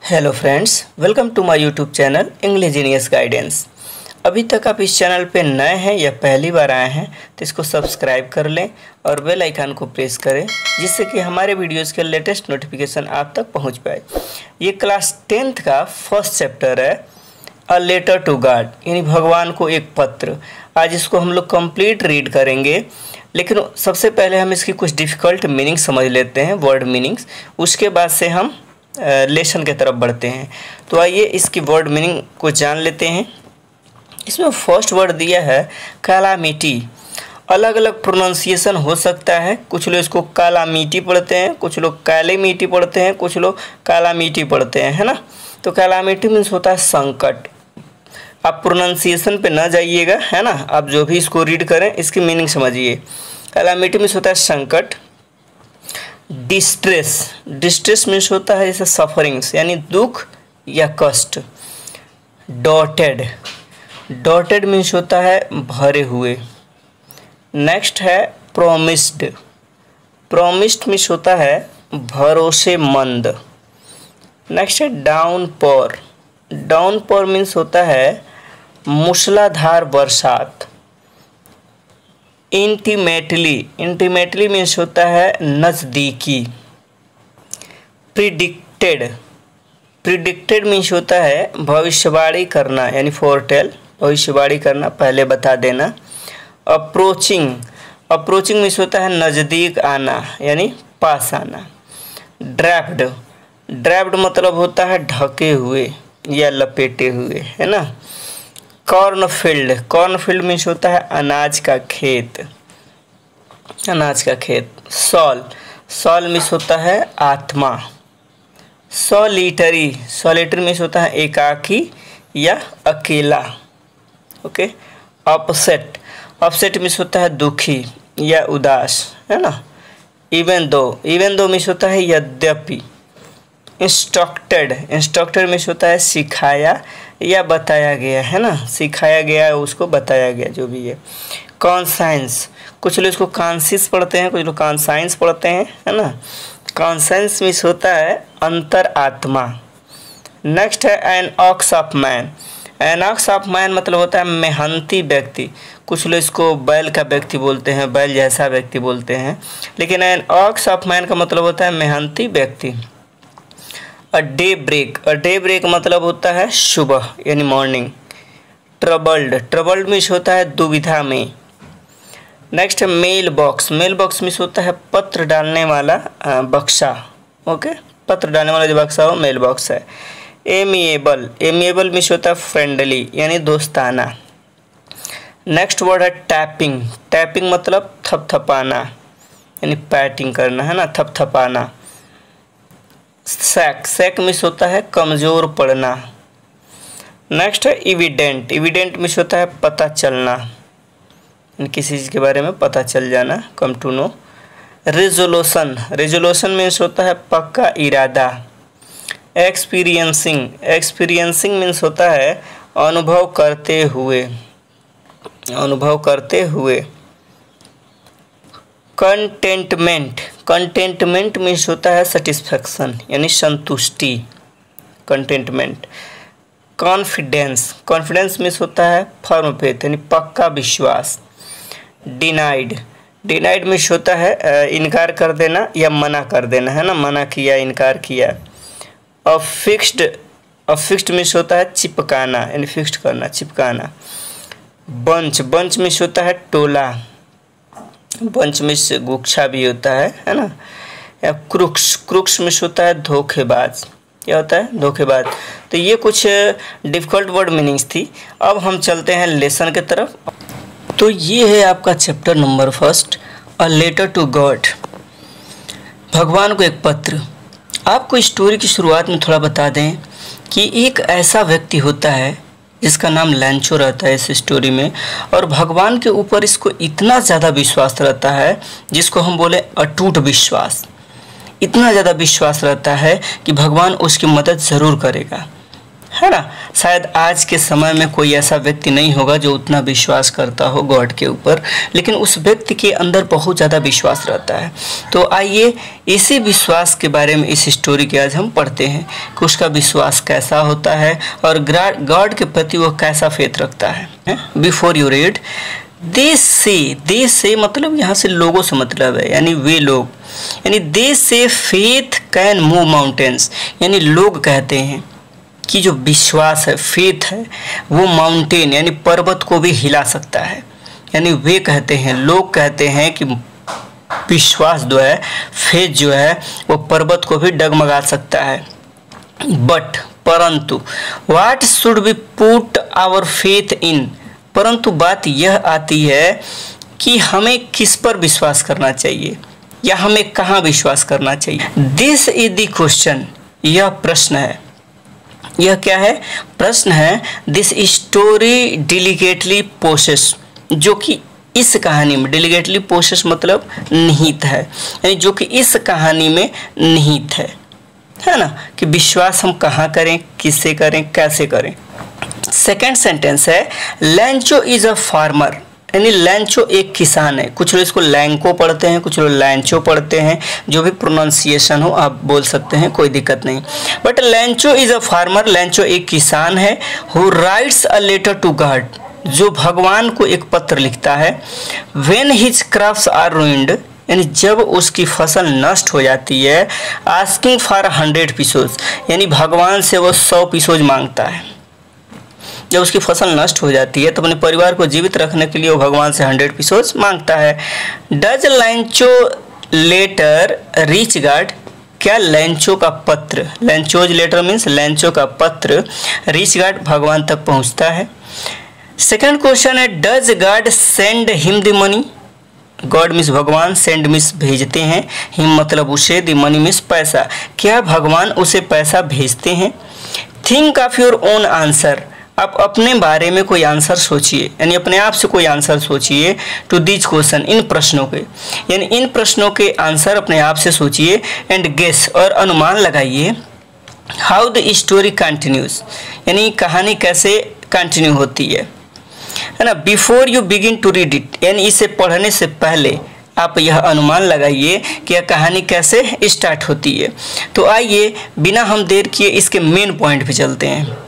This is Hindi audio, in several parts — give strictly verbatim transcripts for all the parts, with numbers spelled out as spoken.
Hello friends, welcome to my YouTube channel English genius guidance. अभी तक आप इस चैनल पे नए हैं या पहली बार आए हैं तो इसको सब्सक्राइब कर लें और बेल आइकन को प्रेस करें, जिससे कि हमारे वीडियोस के लेटेस्ट नोटिफिकेशन आप तक पहुंच पाए। ये क्लास टेंथ का फर्स्ट चैप्टर है, अ लेटर टू गॉड, यानी भगवान को एक पत्र। आज इसको हम लोग कंप्लीट रीड करेंगे, लेकिन सबसे पहले हम इसकी कुछ डिफ़िकल्ट मीनिंग समझ लेते हैं, वर्ड मीनिंग्स। उसके बाद से हम लेसन के तरफ बढ़ते हैं। तो आइए इसकी वर्ड मीनिंग को जान लेते हैं। इसमें फर्स्ट वर्ड दिया है कालामिटी। अलग अलग प्रोनाउंसिएशन हो सकता है, कुछ लोग इसको कालामिटी पढ़ते हैं, कुछ लोग काले मीटी पढ़ते हैं, कुछ लोग कालामिटी पढ़ते हैं, है ना। तो कालामिटी मीन्स होता है संकट। आप प्रोनाउंसिएशन पे ना जाइएगा, है ना, आप जो भी इसको रीड करें इसकी मीनिंग समझिए। कालामिटी मीन्स होता है संकट। डिस्ट्रेस, डिस्ट्रेस मीन्स होता है जैसे सफरिंग्स, यानी दुख या कष्ट। डॉटेड, डॉटेड मीन्स होता है भरे हुए। नेक्स्ट है प्रोमिस्ड, प्रोमिस्ड मीन्स होता है भरोसेमंद। नेक्स्ट है डाउनपोर, डाउनपोर मीन्स होता है मूसलाधार बरसात। इंटीमेटली, इंटीमेटली मीन्स होता है नज़दीकी। प्रिडिक्टेड, प्रिडिक्टेड मीन्स होता है भविष्यवाणी करना, यानी फोरटेल, भविष्यवाणी करना, पहले बता देना। अप्रोचिंग, अप्रोचिंग मीन्स होता है नज़दीक आना, यानी पास आना। ड्रैप्ड, ड्रैप्ड मतलब होता है ढके हुए या लपेटे हुए, है ना। कॉर्नफील्ड, कॉर्नफील्ड मीन्स होता है अनाज का खेत, अनाज का खेत। सॉल, सॉल मीन्स होता है आत्मा। सॉलिटरी, सॉलिटरी मीन्स होता है एकाकी या अकेला। ओके। अपसेट, अपसेट मीन्स होता है दुखी या उदास, है ना। Even though, even though means होता है यद्यपि। इंस्ट्रक्टेड, इंस्ट्रक्टेड मीन्स होता है सिखाया या बताया गया, है ना, सिखाया गया उसको बताया गया, जो भी है। कॉन्साइंस, कुछ लोग इसको कॉन्सियस पढ़ते हैं, कुछ लोग कॉन्साइंस पढ़ते हैं, है ना। कॉन्साइंस मीन्स होता है अंतर आत्मा। नेक्स्ट है an ox of man, an ox of man मतलब होता है मेहनती व्यक्ति। कुछ लोग इसको बैल का व्यक्ति बोलते हैं, बैल जैसा व्यक्ति बोलते हैं, लेकिन एन ऑक्स ऑफ मैन का मतलब होता है मेहनती व्यक्ति। A day break, a day break मतलब होता है सुबह, यानी मॉर्निंग। ट्रबल्ड, ट्रबल्ड मीन्स होता है दुविधा में। नेक्स्ट है mail box, mail box means होता है पत्र डालने वाला बक्सा। ओके, पत्र डालने वाला जो बक्सा हो मेल बॉक्स है। एमिएबल, एमिएबल मीन्स होता है फ्रेंडली, यानी दोस्ताना। नेक्स्ट वर्ड है टैपिंग, टैपिंग मतलब थपथपाना, यानी पैटिंग करना, है ना, थपथपाना। सैक, सैक मीन्स होता है कमज़ोर पड़ना। नेक्स्ट है इविडेंट, इविडेंट मीन्स होता है पता चलना, किसी चीज़ के बारे में पता चल जाना, come to know. Resolution, resolution means होता है पक्का इरादा। एक्सपीरियंसिंग, एक्सपीरियंसिंग मीन्स होता है अनुभव करते हुए, अनुभव करते हुए। कंटेंटमेंट, कंटेंटमेंट मीन्स होता है सेटिस्फैक्शन, यानी संतुष्टि, कंटेंटमेंट। कॉन्फिडेंस, कॉन्फिडेंस मीन्स होता है फर्म फेथ, यानी पक्का विश्वास। डिनाइड, डिनाइड मीन्स होता है इनकार कर देना या मना कर देना, है ना, मना किया, इनकार किया। अफिक्स्ड, अफिक्स्ड मीन्स होता है चिपकाना, यानी फिक्स्ड करना, चिपकाना। बंच, बंच मीन्स होता है टोला, बंच मीन्स गुच्छा भी होता है, है ना। या क्रुक्स, क्रुक्स मीन्स होता है धोखेबाज, क्या होता है, धोखेबाज। तो ये कुछ डिफ़िकल्ट वर्ड मीनिंग्स थी। अब हम चलते हैं लेसन के तरफ। तो ये है आपका chapter number first, a letter to God, भगवान को एक पत्र। आपको स्टोरी की शुरुआत में थोड़ा बता दें कि एक ऐसा व्यक्ति होता है जिसका नाम लैंचो रहता है इस स्टोरी में, और भगवान के ऊपर इसको इतना ज़्यादा विश्वास रहता है, जिसको हम बोले अटूट विश्वास। इतना ज़्यादा विश्वास रहता है कि भगवान उसकी मदद ज़रूर करेगा, है ना। शायद आज के समय में कोई ऐसा व्यक्ति नहीं होगा जो उतना विश्वास करता हो गॉड के ऊपर, लेकिन उस व्यक्ति के अंदर बहुत ज़्यादा विश्वास रहता है। तो आइए इसी विश्वास के बारे में इस स्टोरी के आज हम पढ़ते हैं कि उसका विश्वास कैसा होता है और गॉड के प्रति वो कैसा फेथ रखता है। बिफोर यू रीड, दे से, दे से मतलब यहाँ से लोगों से मतलब है, यानी वे लोग, यानी दे से फेथ कैन मूव माउंटेन्स, यानी लोग कहते हैं कि जो विश्वास है, फेथ है, वो माउंटेन यानी पर्वत को भी हिला सकता है। यानी वे कहते हैं, लोग कहते हैं कि विश्वास जो है, फेथ जो है, वो पर्वत को भी डगमगा सकता है। बट परंतु what should be put our faith in, परंतु बात यह आती है कि हमें किस पर विश्वास करना चाहिए या हमें कहाँ विश्वास करना चाहिए। दिस इज द क्वेश्चन, यह प्रश्न है। यह क्या है? प्रश्न है। दिस स्टोरी डिलिकेटली पोसेस, जो कि इस कहानी में, डिलिकेटली पोसेस मतलब निहित है, यानी जो कि इस कहानी में निहित है, है ना, कि विश्वास हम कहाँ करें, किससे करें, कैसे करें। सेकेंड सेंटेंस है, लैंचो इज अ फार्मर, यानी लैंचो एक किसान है। कुछ लोग इसको लैंको पढ़ते हैं, कुछ लोग लैंचो पढ़ते हैं, जो भी प्रोनाउंसिएशन हो आप बोल सकते हैं, कोई दिक्कत नहीं। But Lencho is a farmer, Lencho एक किसान है। Who writes a letter to God, जो भगवान को एक पत्र लिखता है। When his crops are ruined, यानी जब उसकी फसल नष्ट हो जाती है। आस्किंग फॉर हंड्रेड पीसोज, यानी भगवान से वो सौ पीसोज मांगता है। जब उसकी फसल नष्ट हो जाती है तो अपने परिवार को जीवित रखने के लिए वो भगवान से हंड्रेड पीसोज मांगता है। Does Lencho letter reach God, क्या लैंचो का पत्र, लैंचोज लेटर मीन्स लैंचो का पत्र, रीच गॉड भगवान तक पहुंचता है। सेकंड क्वेश्चन है, does God send him the money, God means भगवान, सेंड मिस भेजते हैं, हिम मतलब उसे, द मनी मिस पैसा, क्या भगवान उसे पैसा भेजते हैं। Think of your own answer, आप अपने बारे में कोई आंसर सोचिए, यानी अपने आप से कोई आंसर सोचिए टू दिस क्वेश्चन, इन प्रश्नों के, यानी इन प्रश्नों के आंसर अपने आप से सोचिए। एंड गेस, और अनुमान लगाइए। हाउ द स्टोरी कंटिन्यूज, यानी कहानी कैसे कंटिन्यू होती है, है ना। Before you begin to read it, यानी इसे पढ़ने से पहले आप यह अनुमान लगाइए कि यह कहानी कैसे स्टार्ट होती है। तो आइए बिना हम देर किए इसके मेन पॉइंट पे चलते हैं।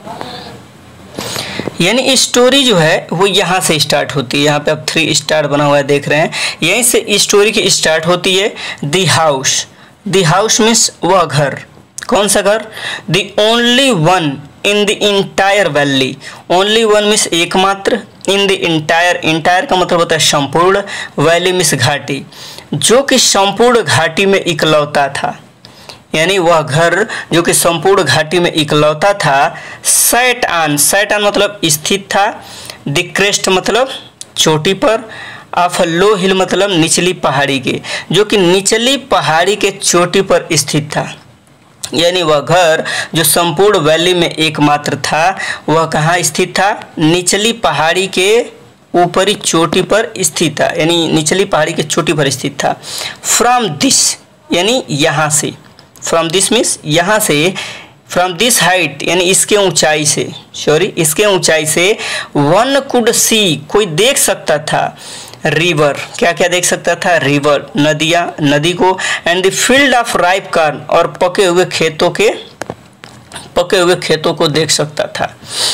यानी स्टोरी जो है वो यहाँ से स्टार्ट होती है, यहाँ पे अब थ्री स्टार बना हुआ है देख रहे हैं, यहीं से स्टोरी की स्टार्ट होती है। The house, the house means वह घर, कौन सा घर? The only one in the entire valley, only one means एकमात्र, इन द इंटायर, इंटायर का मतलब होता है संपूर्ण, वैली मीन्स घाटी, जो कि संपूर्ण घाटी में इकलौता था, यानी वह घर जो कि संपूर्ण घाटी में इकलौता था। सेट ऑन, सेट ऑन मतलब स्थित था। द क्रेस्ट मतलब चोटी पर। ऑफ लो हिल मतलब निचली पहाड़ी के, जो कि निचली पहाड़ी के चोटी पर स्थित था। यानी वह घर जो संपूर्ण वैली में एकमात्र था, वह कहाँ स्थित था? निचली पहाड़ी के ऊपरी चोटी पर स्थित था, यानी निचली पहाड़ी के चोटी पर स्थित था। फ्रॉम दिस, यानी यहाँ से, फ्रॉम दिस मीन्स यहाँ से, फ्रॉम दिस हाइट यानी इसके ऊंचाई से, सॉरी इसके ऊंचाई से, वन कुड सी, कोई देख सकता था, रिवर, क्या क्या देख सकता था? रिवर, नदियाँ, नदी को। And the field of ripe corn, और पके हुए खेतों के, पके हुए खेतों को देख सकता था।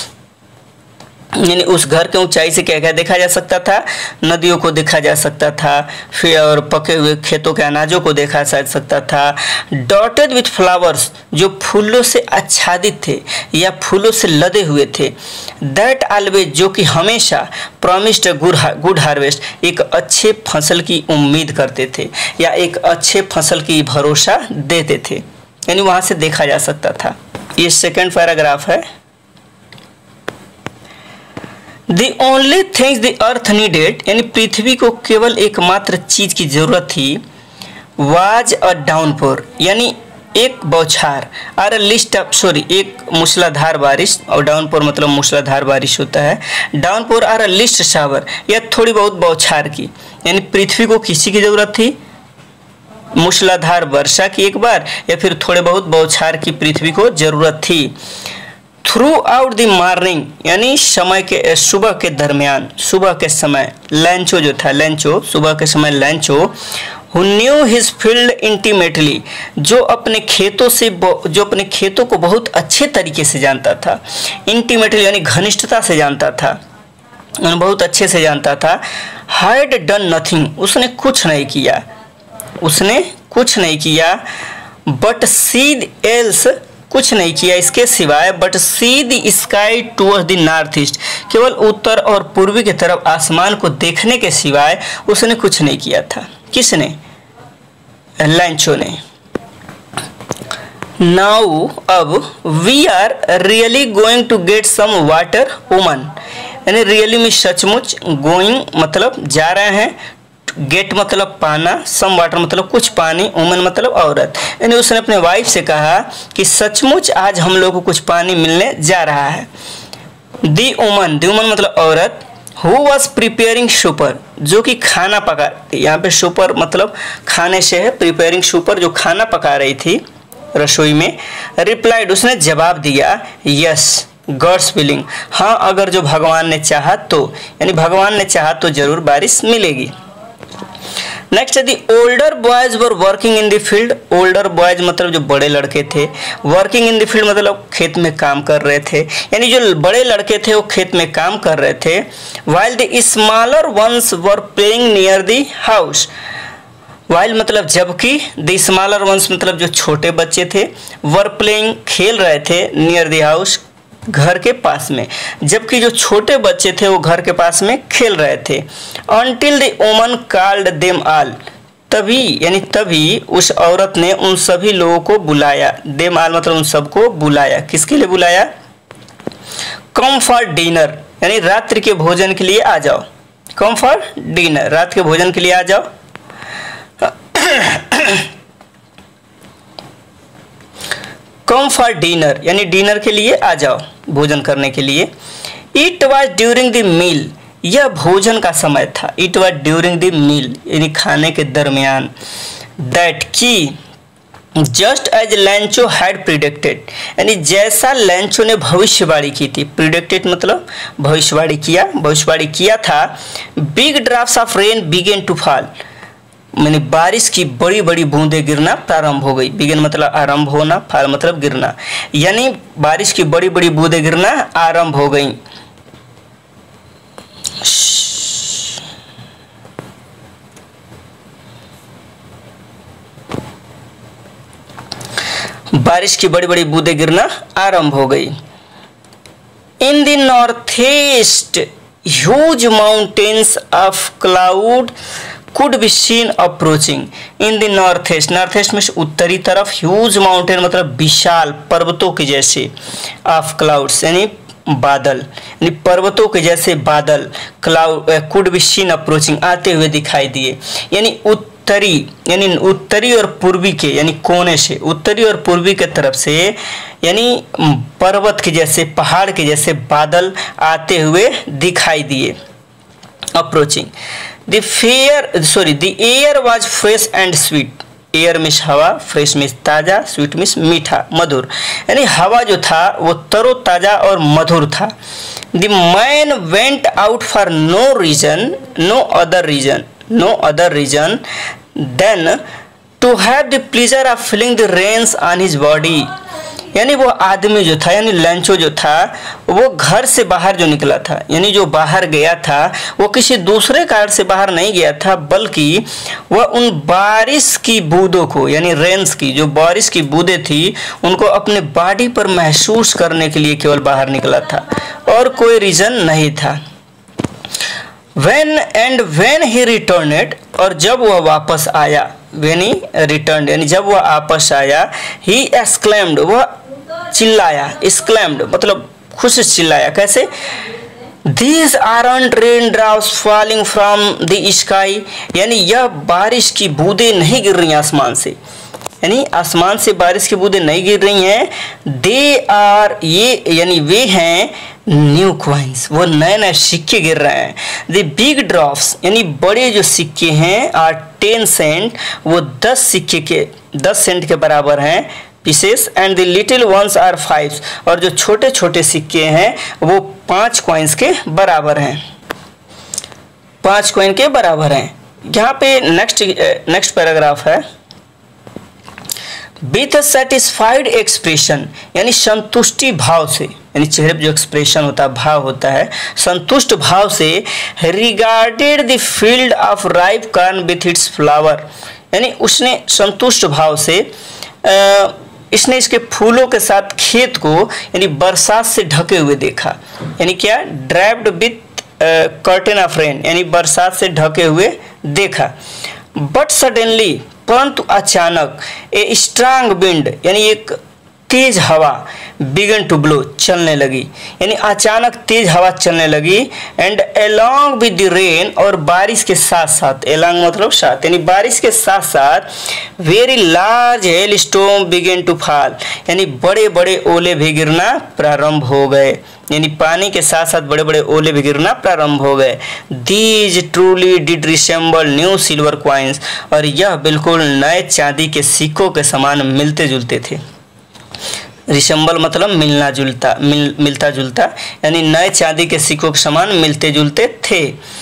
यानी उस घर के ऊंचाई से क्या क्या देखा जा सकता था? नदियों को देखा जा सकता था, फिर और पके हुए खेतों के अनाजों को देखा जा सकता था। डॉटेड विथ फ्लावर्स, जो फूलों से आच्छादित थे या फूलों से लदे हुए थे। दैट ऑलवेज, जो कि हमेशा, प्रॉमिस्ड गुड हार्वेस्ट, एक अच्छे फसल की उम्मीद करते थे या एक अच्छे फसल की भरोसा देते थे, यानी वहाँ से देखा जा सकता था। ये सेकेंड पैराग्राफ है। The only things the earth needed, यानी पृथ्वी को केवल एकमात्र चीज की जरूरत थी, was a downpour, यानी एक बौछार, और लिस्ट ऑफ, सॉरी एक मूसलाधार बारिश, और डाउनपोर मतलब मूसलाधार बारिश होता है। डाउनपोर और लिस्ट शावर, या थोड़ी बहुत बौछार की, यानी पृथ्वी को किसी की जरूरत थी? मूसलाधार वर्षा की एक बार, या फिर थोड़े बहुत बौछार की पृथ्वी को जरूरत थी। थ्रू आउट द मॉर्निंग यानी समय के सुबह के दरमियान, सुबह के समय लैंचो जो था, लैंचो सुबह के समय लैंचो who knew his field intimately, जो अपने खेतों से जो अपने खेतों को बहुत अच्छे तरीके से जानता था, इंटीमेटली यानी घनिष्ठता से जानता था, बहुत अच्छे से जानता था, had done nothing, उसने कुछ नहीं किया, उसने कुछ नहीं किया, but see else, कुछ नहीं किया इसके सिवाय, but see the sky towards the north east, केवल उत्तर और पूर्वी की तरफ आसमान को देखने के सिवाय उसने कुछ नहीं किया था। किसने? लैंचो ने। नाउ अब we are really going to get some water woman, यानी रियली में सचमुच, गोइंग मतलब जा रहे हैं, गेट मतलब पाना, सम वाटर मतलब कुछ पानी, वुमन मतलब औरत, यानी उसने अपने वाइफ से कहा कि सचमुच आज हम लोग को कुछ पानी मिलने जा रहा है। दी वुमन, दी वुमन मतलब औरत, हु वॉज प्रिपेयरिंग सुपर, जो कि खाना पका, यहाँ पे सुपर मतलब खाने से है, प्रिपेयरिंग सुपर जो खाना पका रही थी रसोई में, रिप्लाइड उसने जवाब दिया, यस गॉड्स विलिंग, हाँ अगर जो भगवान ने चाहा तो, यानी भगवान ने चाहा तो जरूर बारिश मिलेगी। Next the older boys were working in the field, older boys मतलब जो बड़े लड़के थे, वर्किंग इन द फील्ड मतलब खेत में काम कर रहे थे, यानी जो बड़े लड़के थे वो खेत में काम कर रहे थे। While the smaller ones were playing near the house, while मतलब जबकि, द स्मॉलर वंस मतलब जो छोटे बच्चे थे, वर प्लेइंग खेल रहे थे, नियर द हाउस घर के पास में, जबकि जो छोटे बच्चे थे वो घर के पास में खेल रहे थे। Until the woman called them all, तभी यानी तभी उस औरत ने उन सभी लोगों को बुलाया, them all मतलब उन सबको बुलाया, किसके लिए बुलाया? Come for dinner, यानी रात्रि के भोजन के लिए आ जाओ, Come for dinner, रात के भोजन के लिए आ जाओ। कम फॉर डिनर यानी डिनर के लिए आ जाओ, भोजन करने के लिए। It was during the meal, यह भोजन का समय था, it was during the meal यानी खाने के दरमियान। दैट की just as Lencho had predicted, यानी जैसा लैंचो ने भविष्यवाणी की थी, प्रिडिक्टेड मतलब भविष्यवाणी किया, भविष्यवाणी किया था। Big drops of rain began to fall, मैंने बारिश की बड़ी बड़ी बूंदें गिरना प्रारंभ हो गई, बिगन मतलब आरंभ होना, फाल मतलब गिरना, यानी बारिश की बड़ी बड़ी बूंदें गिरना आरंभ हो गई। बारिश की बड़ी बड़ी बूंदें गिरना आरंभ हो गई। In the north east huge mountains of cloud could be seen approaching in the northeast, northeast में उत्तरी तरफ, ह्यूज माउंटेन मतलब विशाल पर्वतों के जैसे, ऑफ क्लाउड्स यानी बादल, यानी पर्वतों के जैसे बादल, cloud could be seen approaching आते हुए दिखाई दिए, यानी उत्तरी यानी उत्तरी और पूर्वी के यानी कोने से, उत्तरी और पूर्वी के तरफ से, यानी पर्वत के जैसे, पहाड़ के जैसे बादल आते हुए दिखाई दिए, approaching. The fair sorry the air was fresh and sweet, air means हवा, फ्रेश मीन्स ताज़ा, स्वीट मीन्स मीठा, मधुर, यानी हवा जो था वो तरोताज़ा और मधुर था। The man went out for no reason no other reason no other reason than to have the pleasure of feeling the rains on his body, यानी वो आदमी जो था यानी लैंचो जो था वो घर से बाहर जो निकला था, यानी जो बाहर गया था वो किसी दूसरे कारण से बाहर नहीं गया था, बल्कि वह उन बारिश की बूंदों को यानी रेन्स की जो बारिश की बूंदें थी उनको अपने बॉडी पर महसूस करने के लिए केवल बाहर निकला था और कोई रीजन नहीं था। When and when he returned, और जब वह वापस आया, when he returned यानी जब वह वापस आया, he exclaimed वह चिल्लाया, exclaimed मतलब खुश चिल्लाया, कैसे? These aren't raindrops falling from the sky, यानी यह बारिश की बूंदें नहीं गिर रही आसमान से, यानी आसमान से बारिश की बूंदें नहीं गिर रही हैं। दे आर ये यानी वे हैं न्यू कॉइन्स, वो नए नए सिक्के गिर रहे हैं। द बिग ड्रॉप्स यानी बड़े जो सिक्के हैं आर टेन सेंट, वो दस सिक्के के दस सेंट के बराबर हैं। Pieces and the little ones are five, और जो छोटे छोटे सिक्के हैं वो पाँच कॉइन्स के बराबर हैं, पाँच कॉइन के बराबर हैं। यहाँ पे नेक्स्ट नेक्स्ट पैराग्राफ है, विथ अ सेटिस्फाइड एक्सप्रेशन, यानी संतुष्टि भाव से, यानी चेहरे पर जो एक्सप्रेशन होता है, भाव होता है, संतुष्ट भाव से, regarded the field of ripe corn with its flower, यानी उसने संतुष्ट भाव से आ, इसने इसके फूलों के साथ खेत को यानी बरसात से ढके हुए देखा, यानी क्या, draped with curtain of rain, यानी बरसात से ढके हुए देखा। बट सडनली, परंतु अचानक, ए स्ट्रांग विंड, यानी एक तेज हवा, बिगन टू ब्लो, चलने लगी, यानी अचानक तेज हवा चलने लगी। And along with the rain, और बारिश के साथ साथ, अलोंग मतलब साथ, यानी बारिश के साथ साथ very large hailstorm began to fall, यानी बड़े बड़े ओले भी गिरना प्रारंभ हो गए, यानी पानी के साथ साथ बड़े बड़े ओले भी गिरना प्रारंभ हो गए। These truly did resemble new silver coins, और यह बिल्कुल नए चांदी के सिक्कों के समान मिलते जुलते थे। रिसेंबल मतलब मिलना जुलता, मिल मिलता जुलता, यानी नए चांदी के सिक्कों के समान मिलते जुलते थे।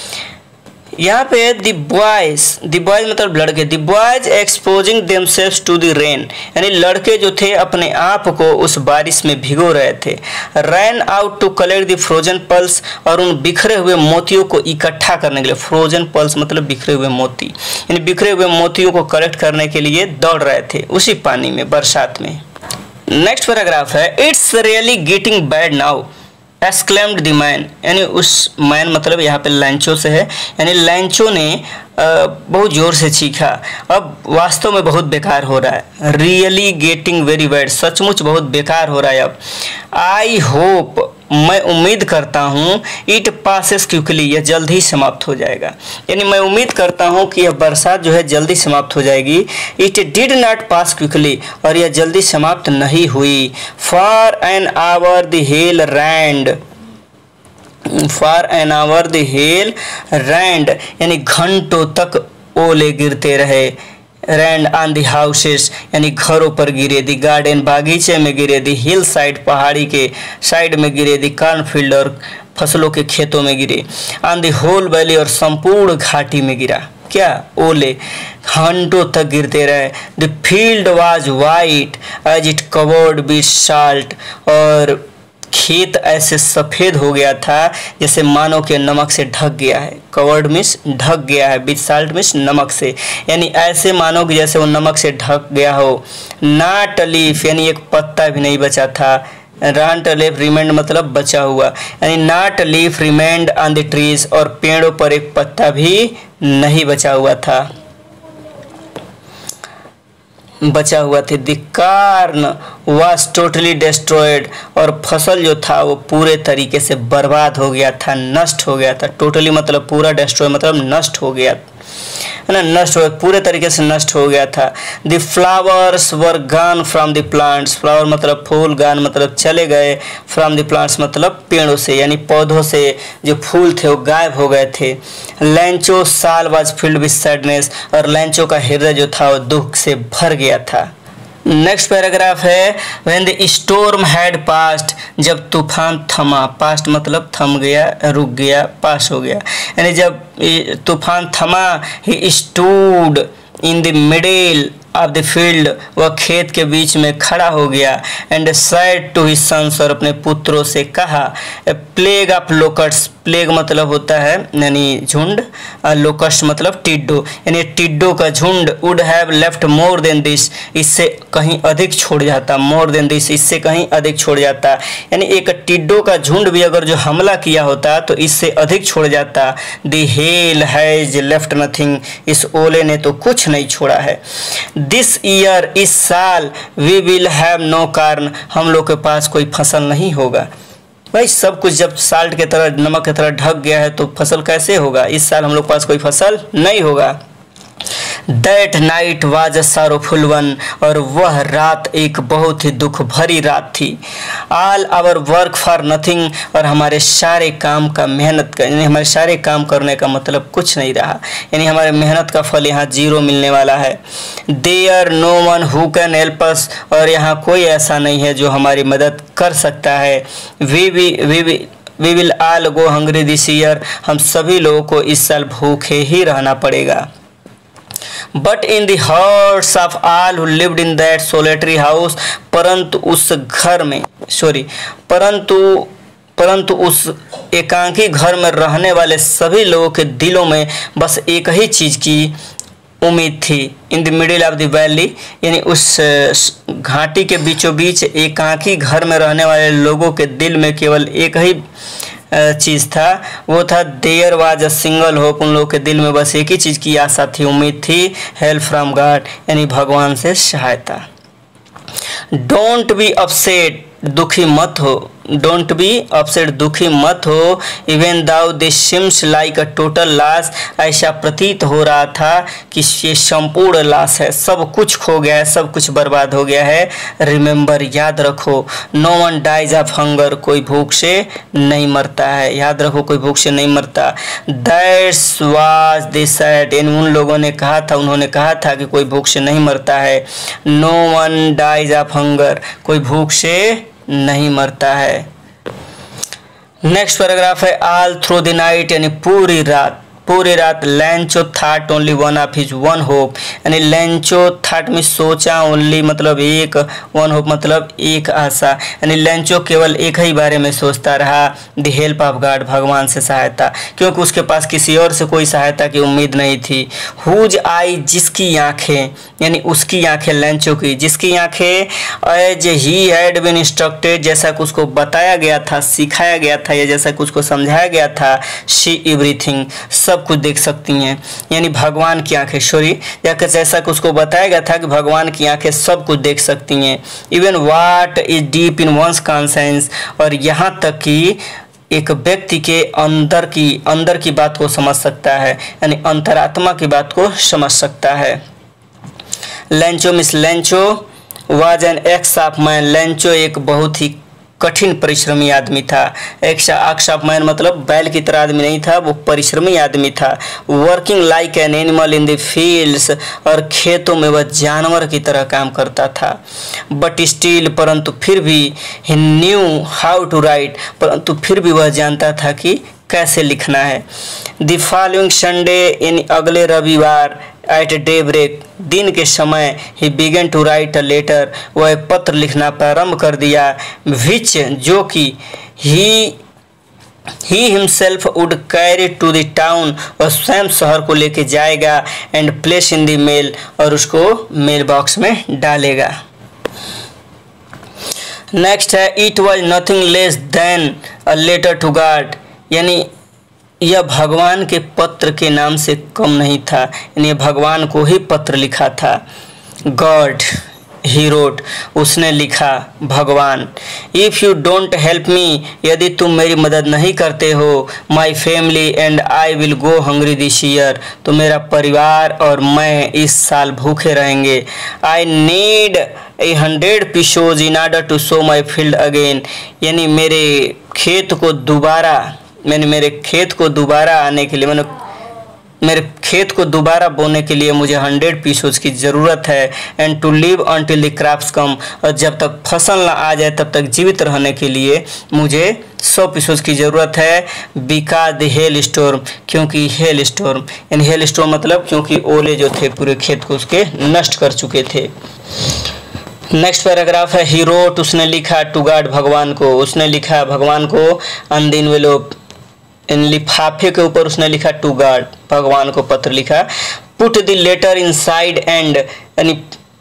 यहाँ पे द बॉयज, द बॉयज मतलब लड़के, the boys exposing themselves to the rain, यानी लड़के जो थे अपने आप को उस बारिश में भिगो रहे थे। Ran out to collect the frozen pearls, और उन बिखरे हुए मोतियों को इकट्ठा करने के लिए, फ्रोजन पल्स मतलब बिखरे हुए मोती, यानी बिखरे हुए मोतियों को कलेक्ट करने के लिए दौड़ रहे थे उसी पानी में, बरसात में। नेक्स्ट पैराग्राफ है, it's really getting bad now exclaimed the man, यानी उस मैन मतलब यहाँ पे लैंचो से है, यानी लैंचो ने बहुत जोर से चीखा, अब वास्तव में बहुत बेकार हो रहा है। रियली गेटिंग वेरी बैड, सचमुच बहुत बेकार हो रहा है अब। आई होप, मैं उम्मीद करता हूँ, इट पासेस क्विकली, यह जल्द ही समाप्त हो जाएगा, यानी मैं उम्मीद करता हूँ कि यह बरसात जो है जल्दी समाप्त हो जाएगी। It did not pass quickly, और यह जल्दी समाप्त नहीं हुई। For an hour the hail rained, for an hour the hail rained, यानी घंटों तक ओले गिरते रहे। रैंड ऑन द हाउसेस, यानी घरों पर गिरे। द गार्डन, बागीचे में गिरे। द हिल साइड, पहाड़ी के साइड में गिरे। द कॉर्नफील्ड, और फसलों के खेतों में गिरे। ऑन द होल वैली, और संपूर्ण घाटी में गिरा। क्या? ओले घंटों तक गिरते रहे। The field was white as it covered with salt, और खेत ऐसे सफ़ेद हो गया था जैसे मानो के नमक से ढक गया है। कवर्ड मीन्स ढक गया है, विद साल्ट मीन्स नमक से, यानी ऐसे मानो कि जैसे वो नमक से ढक गया हो। नॉट अ लीफ, यानी एक पत्ता भी नहीं बचा था। नॉट अ लीफ रिमेंड मतलब बचा हुआ, यानी not a leaf remained on the trees, और पेड़ों पर एक पत्ता भी नहीं बचा हुआ था, बचा हुआ थे। The corn was totally destroyed, और फसल जो था वो पूरे तरीके से बर्बाद हो गया था, नष्ट हो गया था। टोटली मतलब पूरा, डिस्ट्रॉय मतलब नष्ट हो गया है ना, नष्ट हो, पूरे तरीके से नष्ट हो गया था। The flowers were gone from the plants, flower मतलब फूल, गॉन मतलब चले गए, फ्रॉम द प्लांट्स मतलब पेड़ों से, यानी पौधों से जो फूल थे वो गायब हो गए थे। लैंचो साल वाज फिल्ड विद सैडनेस, और लैंचो का हृदय जो था वो दुख से भर गया था। नेक्स्ट पैराग्राफ है, when the storm had passed, जब तूफान थमा। पास्ट मतलब थम गया, रुक गया, पास हो गया, यानी जब तूफान थमा। He stood in the middle of the field, वह खेत के बीच में खड़ा हो गया। And said to his sons, और अपने पुत्रों से कहा। A plague of locust, plague मतलब होता है यानी झुंड, लोकस्ट मतलब टिड्डो, यानी टिड्डो का झुंड। Would have left more than this, इससे कहीं अधिक छोड़ जाता। मोर देन दिस, इससे कहीं अधिक छोड़ जाता, यानी एक टिड्डो का झुंड भी अगर जो हमला किया होता तो इससे अधिक छोड़ जाता। The hail has left nothing, इस ओले ने तो कुछ नहीं छोड़ा है। दिस ईयर, इस साल, we will have no corn, हम लोग के पास कोई फसल नहीं होगा। भाई सब कुछ जब साल्ट के तरह, नमक की तरह ढक गया है तो फसल कैसे होगा? इस साल हम लोग के पास कोई फसल नहीं होगा। That night was a sorrowful one, और वह रात एक बहुत ही दुख भरी रात थी। All our work for nothing, और हमारे सारे काम का मेहनत का यानी हमारे सारे काम करने का मतलब कुछ नहीं रहा, यानी हमारे मेहनत का फल यहाँ जीरो मिलने वाला है। There no one who can help us, और यहाँ कोई ऐसा नहीं है जो हमारी मदद कर सकता है। We we we we we will all go hungry this year, हम सभी लोगों को इस साल भूखे ही रहना पड़ेगा। But in the hearts of all who lived in that solitary house, परंतु उस घर में सॉरी परंतु परंतु उस एकांकी घर में रहने वाले सभी लोगों के दिलों में बस एक ही चीज़ की उम्मीद थी। In the middle of the valley, यानी उस घाटी के बीचों बीच एकांकी घर में रहने वाले लोगों के दिल में केवल एक ही चीज़ था, वो था there was a single hope, उन लोगों के दिल में बस एक ही चीज़ की आशा थी, उम्मीद थी, हेल्प फ्रॉम गॉड, यानी भगवान से सहायता। डोंट बी अपसेट, दुखी मत हो, डोंट बी अपसेट, दुखी मत हो। Even though this seems like a total loss, ऐसा प्रतीत हो रहा था कि ये संपूर्ण लॉस है, सब कुछ खो गया है, सब कुछ बर्बाद हो गया है। रिमेंबर, याद रखो, no one dies of hunger, कोई भूख से नहीं मरता है, याद रखो कोई भूख से नहीं मरता। दैट्स वाज दे सेड, इन उन लोगों ने कहा था, उन्होंने कहा था कि कोई भूख से नहीं मरता है। No one dies of hunger, कोई भूख से नहीं मरता है। नेक्स्ट पैराग्राफ है ऑल थ्रू द नाइट, यानी पूरी रात पूरी रात Lencho thought only one of his one hope, यानी लेंचो थॉट में सोचा, ओनली मतलब एक, वन होप मतलब एक आशा, यानी लेंचो केवल एक ही बारे में सोचता रहा, द हेल्प ऑफ गॉड, भगवान से सहायता, क्योंकि उसके पास किसी और से कोई सहायता की उम्मीद नहीं थी। हुज आई, जिसकी आंखें, यानी उसकी आंखें, लेंचो की, जिसकी आंखें as he had been instructed, जैसा कि उसको बताया गया था, सिखाया गया था, या जैसा कि उसको समझाया गया था, शी एवरीथिंग, सब कुछ देख सकती हैं, यानी भगवान की आंखें, सॉरी जाकर जैसा कि उसको बताया गया था कि भगवान की आंखें सब कुछ देख सकती हैं। Even what is deep in one's conscious, और यहाँ तक कि एक व्यक्ति के अंदर की अंदर की बात को समझ सकता है, यानी अंतरात्मा की बात को समझ सकता है। Lencho means Lencho was an ox of man, Lencho एक बहुत ही कठिन परिश्रमी आदमी था। एक्स ऑफ मैन मतलब बैल की तरह आदमी नहीं था, वो परिश्रमी आदमी था। Working like an animal in the fields, और खेतों में वह जानवर की तरह काम करता था। बट स्टिल, परंतु फिर भी, he knew how to write, परंतु फिर भी वह जानता था कि कैसे लिखना है। द फॉलोइंग संडे, यानी अगले रविवार, एट डे ब्रेक, दिन के समय, he began to write a letter, वह पत्र लिखना प्रारंभ कर दिया, विच, जो कि he he himself would carry to the town, और स्वयं शहर को लेके जाएगा, and place in the mail, और उसको मेल बॉक्स में डालेगा। नेक्स्ट है it was nothing less than a letter to God, यानी यह भगवान के पत्र के नाम से कम नहीं था, यानी भगवान को ही पत्र लिखा था। गॉड, ही रोट, उसने लिखा, भगवान। If you don't help me, यदि तुम मेरी मदद नहीं करते हो, my family and I will go hungry this year, तो मेरा परिवार और मैं इस साल भूखे रहेंगे। I need a hundred pesos in order to sow my field again, यानी मेरे खेत को दोबारा मैंने मेरे खेत को दोबारा आने के लिए मैंने मेरे खेत को दोबारा बोने के लिए मुझे हंड्रेड पीसोज की ज़रूरत है। And to live until the crops come, और जब तक फसल ना आ जाए तब तक जीवित रहने के लिए मुझे सौ पीसोज की ज़रूरत है। बिकॉज द हेल स्टोर्म, क्योंकि हेल स्टोर्म, यानी हेल स्टोर्म मतलब क्योंकि ओले जो थे पूरे खेत को उसके नष्ट कर चुके थे। नेक्स्ट पैराग्राफ है ही रोट, उसने लिखा, टू गॉड, भगवान को, उसने लिखा भगवान को, ऑन द एनवेलप, इन लिफाफे के ऊपर उसने लिखा टू गॉड, भगवान को पत्र लिखा। Put the letter inside and, यानी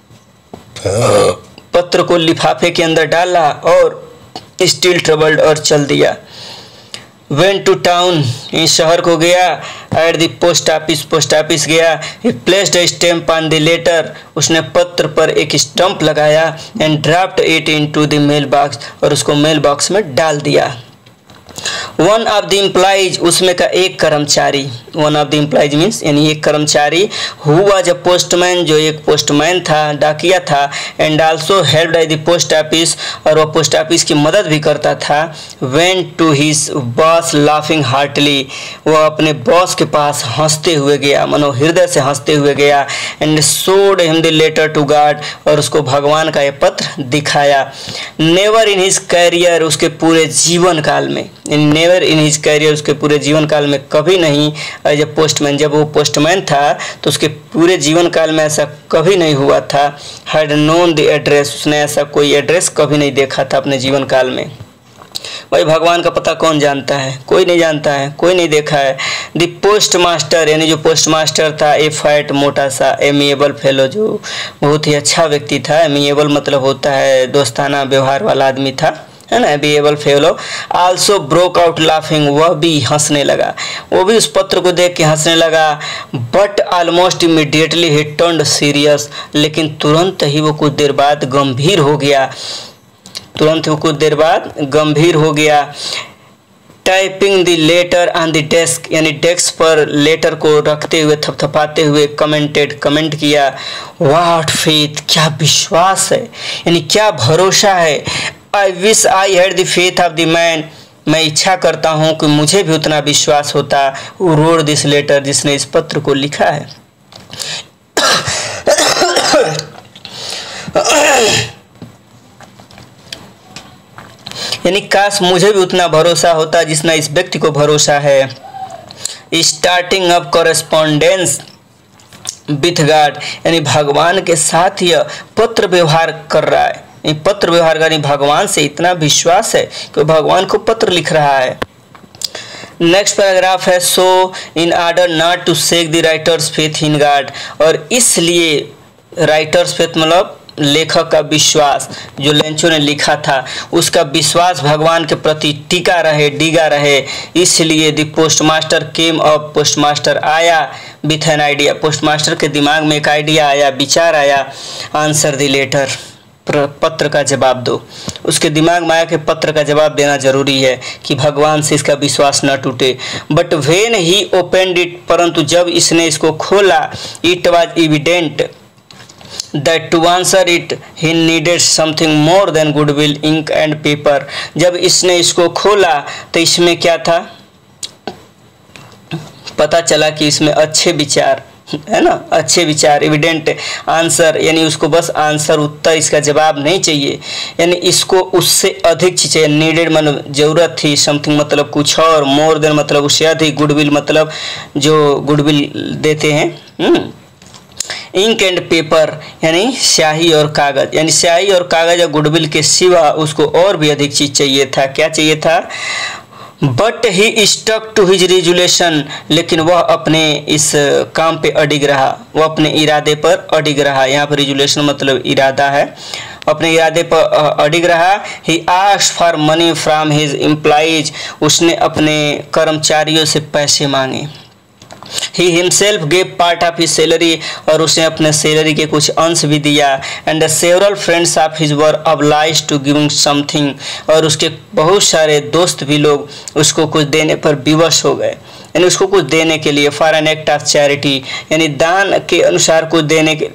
पत्र को लिफाफे के अंदर डाला और स्टिल ट्रबल्ड, और चल दिया। वेंट टू टाउन, इस शहर को गया। At the post office, post office गया। ही placed a stamp on the letter, उसने पत्र पर एक स्टैम्प लगाया। And draft it into the mail box, और उसको मेल बॉक्स में डाल दिया। वन ऑफ द एम्प्लॉइज, उसमें का एक कर्मचारी, one of the employees means यानी एक कर्मचारी, हु वाज अ पोस्टमैन, जो एक पोस्टमैन था, डाकिया था, and also helped by the post office, और वह पोस्ट ऑफिस की मदद भी करता था, went to his boss laughing heartily, वह अपने बॉस के पास हंसते हुए गया, मनो हृदय से हंसते हुए गया, and showed him the letter to God, और उसको भगवान का यह पत्र दिखाया। नेवर इन हिज कैरियर, उसके पूरे जीवन काल में, नेवर इन हिज कैरियर, उसके पूरे जीवन काल में कभी नहीं, एज ए पोस्टमैन, जब वो पोस्टमैन था तो उसके पूरे जीवन काल में ऐसा कभी नहीं हुआ था, हैड नोन द एड्रेस, उसने ऐसा कोई एड्रेस कभी नहीं देखा था अपने जीवन काल में। भाई भगवान का पता कौन जानता है? कोई नहीं जानता है, कोई नहीं देखा है। द पोस्ट मास्टर, यानी जो पोस्ट मास्टर था, ए फैट, मोटा सा, एमिएबल फेलो, जो बहुत ही अच्छा व्यक्ति था, एमिएबल मतलब होता है दोस्ताना व्यवहार वाला आदमी था, है ना, amiable fellow, also broke out laughing, वह भी हंसने लगा, वो भी उस पत्र को देख के हंसने लगा, but almost immediately he turned serious, लेकिन तुरंत ही वो कुछ देर बाद गंभीर हो गया, तुरंत वो कुछ देर बाद गंभीर हो गया। Typing the letter on the desk, यानी डेस्क पर लेटर को रखते हुए, थपथपाते हुए, कमेंटेड, कमेंट किया, व्हाट फेथ, क्या विश्वास है, यानी क्या भरोसा है। I wish I had the faith of the man, मैं इच्छा करता हूँ कि मुझे भी उतना विश्वास होता, हु रोड दिस लेटर, जिसने इस पत्र को लिखा है। यानी काश मुझे भी उतना भरोसा होता जितना इस व्यक्ति को भरोसा है। Starting up correspondence with God, यानी भगवान के साथ यह पत्र व्यवहार कर रहा है, पत्र व्यवहार का, भगवान से इतना विश्वास है कि भगवान को पत्र लिख रहा है। नेक्स्ट पैराग्राफ है, so in order not to shake the writer's faith in God, और इसलिए राइटर्स फेथ मतलब लेखक का विश्वास, जो लेंचो ने लिखा था उसका विश्वास भगवान के प्रति टिका रहे, डिगा रहे, इसलिए the postmaster came up, postmaster आया विथ एन आइडिया, पोस्टमास्टर के दिमाग में एक आइडिया आया, विचार आया, आंसर द लेटर, पत्र का जवाब दो। उसके दिमाग में आया कि पत्र का जवाब देना जरूरी है कि भगवान से इसका विश्वास न टूटे। But when he opened it, परंतु जब इसने इसको खोला, it was evident that to answer it he needed something more than goodwill, ink and paper, जब इसने इसको खोला तो इसमें क्या था, पता चला कि इसमें अच्छे विचार है ना, अच्छे विचार, एविडेंट आंसर, यानी उसको बस आंसर, उत्तर, इसका जवाब नहीं चाहिए, यानी इसको उससे अधिक चीज चाहिए। नीडेड मतलब जरूरत थी, समथिंग मतलब कुछ और, मोर देन मतलब उससे अधिक, गुडविल मतलब जो गुडविल देते हैं, हम्म इंक एंड पेपर यानी स्याही और कागज, यानी स्याही और कागज और गुडविल के सिवा उसको और भी अधिक चीज चाहिए था। क्या चाहिए था? But he stuck to his resolution, लेकिन वह अपने इस काम पे अडिग रहा, वह अपने इरादे पर अडिग रहा। यहाँ पर रिजोल्यूशन मतलब इरादा है, अपने इरादे पर अडिग रहा। He asked for money from his employees, उसने अपने कर्मचारियों से पैसे मांगे। He himself gave part of his salary, और उसने अपने सैलरी के कुछ अंश भी दिया। And the several friends of his were obliged to give him something, और उसके बहुत सारे दोस्त भी लोग उसको कुछ देने पर विवश हो गए, यानी उसको कुछ देने के लिए, for an act of charity, यानी दान के अनुसार कुछ देने के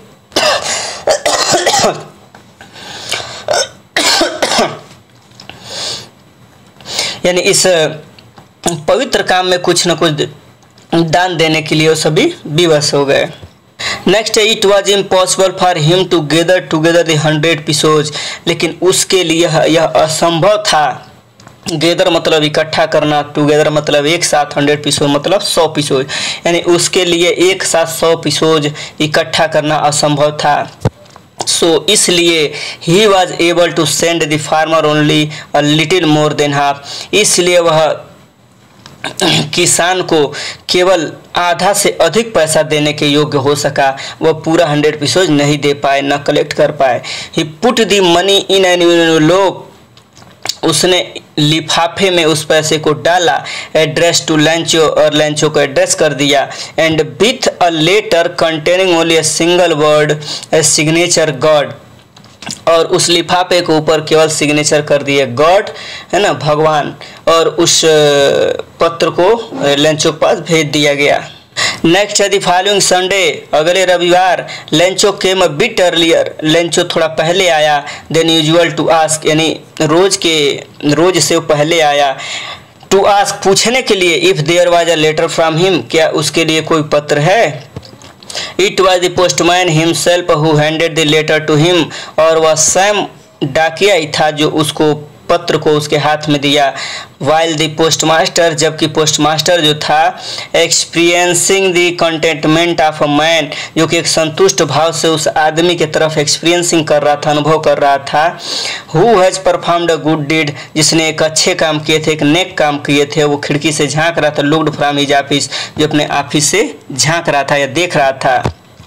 यानी इस पवित्र काम में कुछ न कुछ दान देने के लिए वो सभी विवश हो गए। नेक्स्ट है, it was impossible for him to gather together the hundred pesos, लेकिन उसके लिए यह असंभव था। गेदर मतलब इकट्ठा करना, टूगेदर मतलब एक साथ, हंड्रेड पिसोज मतलब सौ पिसोज, यानी उसके लिए एक साथ सौ पिसोज इकट्ठा करना असंभव था। सो so, इसलिए he was able to send the farmer only a little more than half, इसलिए वह किसान को केवल आधा से अधिक पैसा देने के योग्य हो सका, वह पूरा हंड्रेड पिसोज नहीं दे पाए, न कलेक्ट कर पाए। He put the money in an envelope, उसने लिफाफे में उस पैसे को डाला, एड्रेस टू लेंचो, और लेंचो को एड्रेस कर दिया, and with a letter containing only a single word a signature God, और उस लिफाफे के ऊपर केवल सिग्नेचर कर दिए गॉड, है ना, भगवान, और उस पत्र को लेंचो के पास भेज दिया गया। नेक्स्ट है दी फॉलोइंग संडे, अगले रविवार Lencho came a bit earlier, Lencho थोड़ा पहले आया, देन यूजुअल टू आस्क, यानी रोज के रोज से वो पहले आया, टू आस्क पूछने के लिए, if there was a letter from him, क्या उसके लिए कोई पत्र है। It was the postman himself who handed the letter to him, और वह स्वयं डाकिया ही था जो उसको पत्र को उसके हाथ में दिया। वाइल द पोस्टमास्टर, जबकि पोस्टमास्टर जो था, experiencing the contentment of a man, जो कि एक संतुष्ट भाव से उस आदमी के तरफ एक्सपीरियंसिंग कर रहा था, अनुभव कर रहा था। Who has performed a good deed, जिसने एक अच्छे काम किए थे, एक नेक काम किए थे, वो खिड़की से झांक रहा था, लुक्ड फ्रॉम हिज ऑफिस, जो अपने ऑफिस से झांक रहा था या देख रहा था।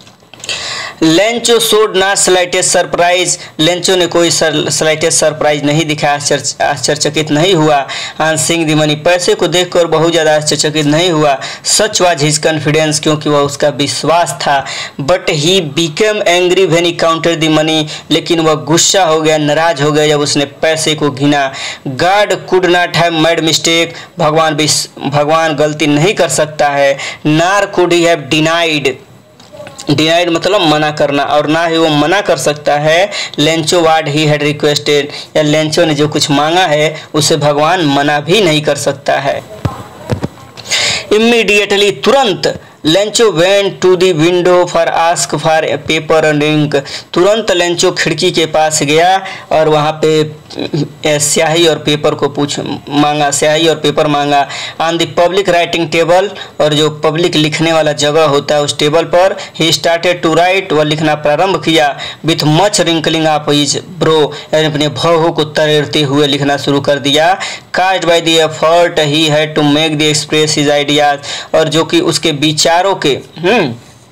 Lencho showed not slightest surprise, Lencho ने कोई स्लाइटेस्ट सरप्राइज नहीं दिखाया, आश्चर्यचकित नहीं हुआ। ऑन सीइंग द मनी, पैसे को देखकर बहुत ज़्यादा आश्चर्यचकित नहीं हुआ। सच वाज हिज कॉन्फिडेंस, क्योंकि वह उसका विश्वास था। But he became angry when he counted the money, लेकिन वह गुस्सा हो गया, नाराज हो गया जब उसने पैसे को गिना। God could not have made mistake, भगवान भगवान गलती नहीं कर सकता है। Nor could he have denied, denied मतलब मना करना, और ना ही वो मना कर सकता है Lencho what he had requested, या लेंचो ने जो कुछ मांगा है उसे भगवान मना भी नहीं कर सकता है। इमीडिएटली, तुरंत, Lencho went to the window for ask for paper and ink, तुरंत लेंचो खिड़की के पास गया और वहाँ पे स्याही और पेपर को पूछ मांगा, स्याही और पेपर मांगा। On the public writing table, और जो पब्लिक लिखने वाला जगह होता है उस टेबल पर, ही स्टार्टेड टू राइट, वह लिखना प्रारंभ किया। With much wrinkling of his brow, यानी अपने भौहों को तरेरते हुए लिखना शुरू कर दिया। Cast by the effort he had to make the express his ideas, और जो कि उसके विचारों के हम्म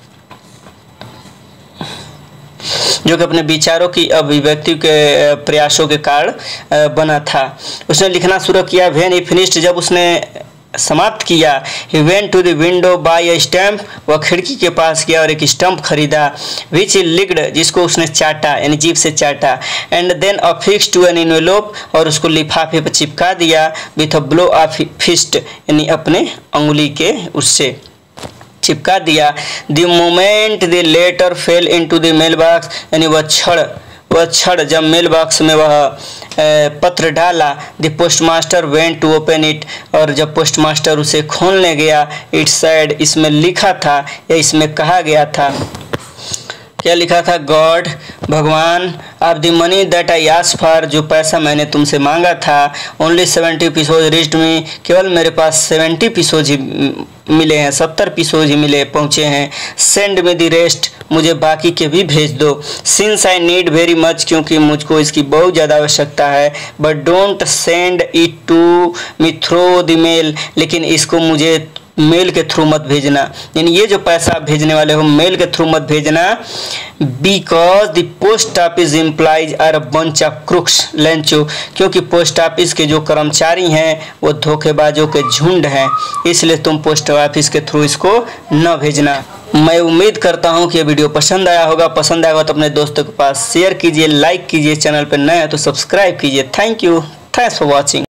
जो कि अपने विचारों की अभिव्यक्ति के प्रयासों के कारण बना था। उसने लिखना शुरू किया। व्हेन ही फिनिश्ड, जब उसने समाप्त किया, he went to the window buy a stamp, वह खिड़की के पास गया और एक स्टम्प खरीदा। विच ही लिक्ड, जिसको उसने चाटा, यानी जीभ से चाटा। And then affix to an envelope, और उसको लिफाफे पर चिपका दिया। With a blow of fist, यानी अपने अंगुली के उससे चिपका दिया। The moment the letter fell into the mail box, यानी वह क्षण वह क्षण जब मेल बॉक्स में वह पत्र डाला। The postmaster went to open it, और जब पोस्टमास्टर उसे खोलने गया, इट सेड, इसमें लिखा था या इसमें कहा गया था, क्या लिखा था, गॉड, भगवान, of the money that I asked for, जो पैसा मैंने तुमसे मांगा था, only seventy pesos reached me, केवल मेरे पास सेवेंटी पीसोज ही मिले हैं, सत्तर पीसोज ही मिले पहुँचे हैं। सेंड मी द रेस्ट, मुझे बाकी के भी भेज दो। Since I need very much, क्योंकि मुझको इसकी बहुत ज़्यादा आवश्यकता है। But don't send it to me through the mail, लेकिन इसको मुझे मेल के थ्रू मत भेजना, यानी ये जो पैसा आप भेजने वाले हो मेल के थ्रू मत भेजना। Because the post office employees are a bunch of crooks Lencho, क्योंकि पोस्ट ऑफिस के जो कर्मचारी हैं वो धोखेबाजों के झुंड हैं, इसलिए तुम पोस्ट ऑफिस के थ्रू इसको न भेजना। मैं उम्मीद करता हूँ कि ये वीडियो पसंद आया होगा। पसंद आएगा तो अपने दोस्तों के पास शेयर कीजिए, लाइक कीजिए, चैनल पर नए हैं तो सब्सक्राइब कीजिए। Thank you, thanks for watching.